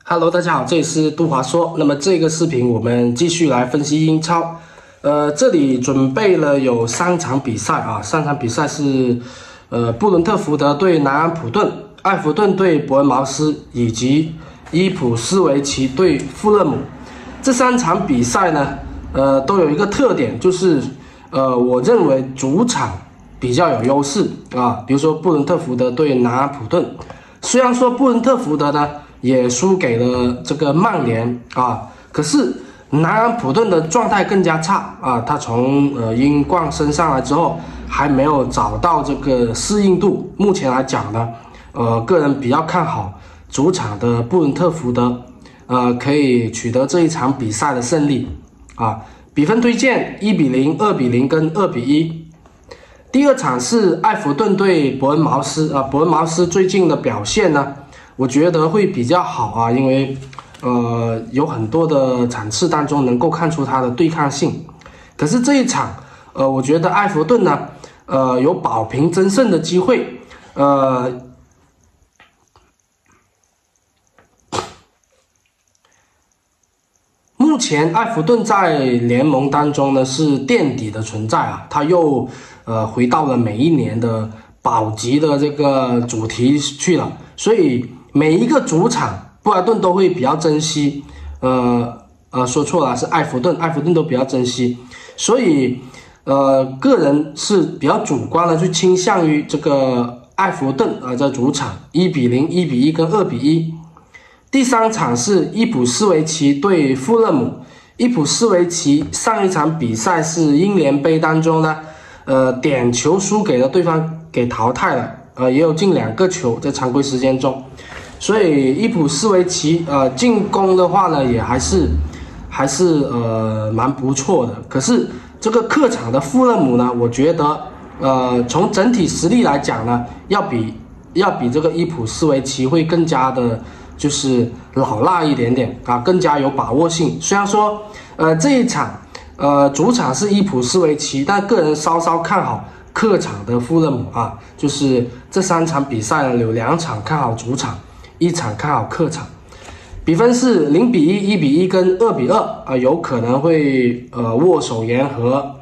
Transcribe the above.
Hello，大家好，这里是杜华说。那么这个视频我们继续来分析英超。这里准备了有3场比赛啊，3场比赛是布伦特福德对南安普顿、埃弗顿对伯恩茅斯以及伊普斯维奇对富勒姆。这3场比赛呢，都有一个特点，就是我认为主场比较有优势啊。比如说布伦特福德对南安普顿，虽然说布伦特福德呢也输给了这个曼联啊，可是南安普顿的状态更加差啊，他从英冠升上来之后还没有找到这个适应度。目前来讲呢，个人比较看好主场的布伦特福德，可以取得这一场比赛的胜利啊。比分推荐1-0、2-0跟2-1。第2场是埃弗顿对伯恩茅斯啊，伯恩茅斯最近的表现呢，我觉得会比较好啊，因为有很多的场次当中能够看出他的对抗性。可是这一场我觉得埃弗顿呢有保平争胜的机会。目前埃弗顿在联盟当中呢是垫底的存在啊，他又回到了每一年的保级的这个主题去了，所以每一个主场布莱顿都会比较珍惜，说错了，是埃弗顿都比较珍惜，所以个人是比较主观的去倾向于这个埃弗顿在主场1-0、1-1跟2-1。第3场是伊普斯维奇对富勒姆，伊普斯维奇上一场比赛是英联杯当中呢，点球输给了对方给淘汰了，也有进2个球在常规时间中。所以伊普斯维奇进攻的话呢，也还是蛮不错的。可是这个客场的富勒姆呢，我觉得从整体实力来讲呢，要比这个伊普斯维奇会更加的就是老辣一点点啊，更加有把握性。虽然说这一场主场是伊普斯维奇，但个人稍稍看好客场的富勒姆啊，就是这3场比赛呢有2场看好主场，1场看好客场。比分是0-1、1-1跟2-2啊，有可能会握手言和。